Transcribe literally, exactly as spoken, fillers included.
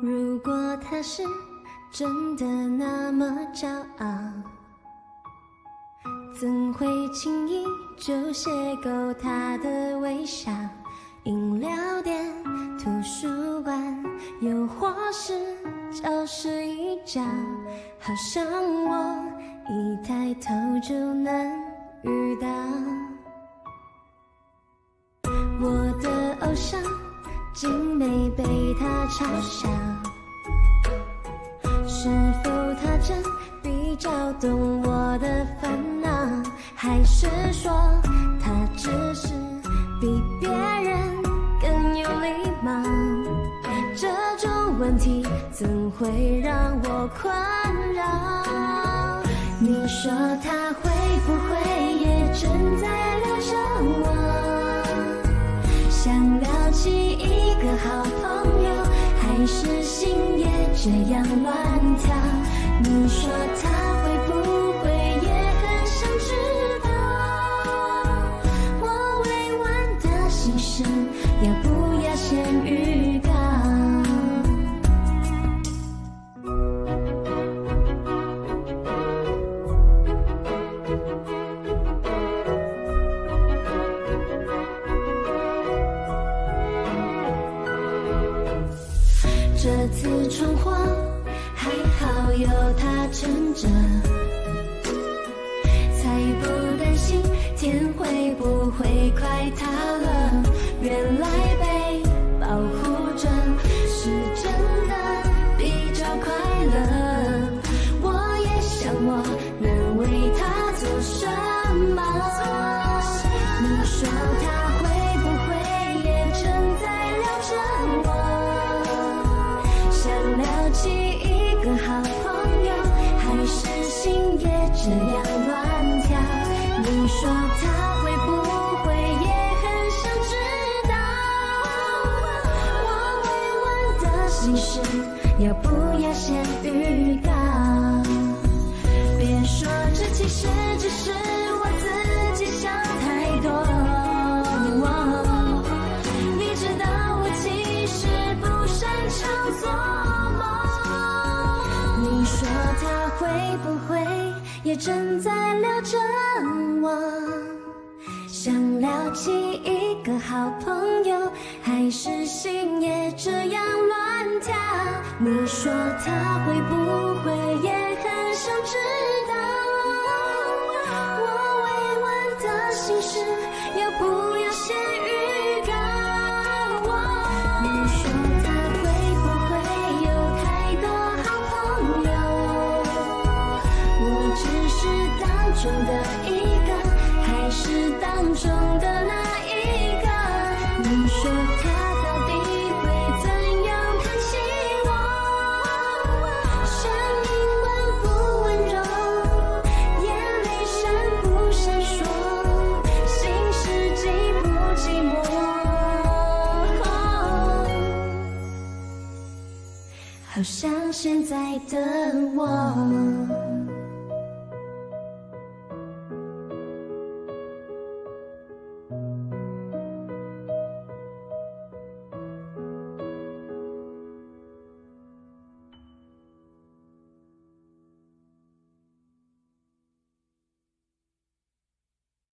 如果他是真的那么骄傲，怎会轻易就邂逅他的微笑？饮料店、图书馆，又或是教室一角，好像我一抬头就能遇到。我的偶像竟没被他嘲笑，是否他真比较懂我的烦恼？还是说他只是比别人更有礼貌？这种问题怎会让我困扰？你说他会不会也正在聊着我？想聊起一个好朋友，还是心也这样乱跳？你说他会不会也很想知道我委婉的心事，要不要先预告？这次闯祸还好有他撑着，才不担心天会不会快塌了。原来被保护着是真的比较快乐。我也想我能为他做什么？你说他会不会也正在聊着我？想聊起一个好朋友，还是心也这样乱跳？你说他会不会也很想知道我委婉的心事，要不要先预告？别说这其实只是我自己想太多，你知道我其实不擅长做梦。你说他会不会也正在聊着我？想聊起一个好朋友，还是心也这样乱跳？你说他会不会也很想知道我委婉的心事，要不要先预告？你说他会不会有太多好朋友？我只是当中的一个，还是当中的那一个？你说他到底会怎样看起我？声音温不温柔，眼泪闪不闪烁，心事寂不寂寞？好像现在的我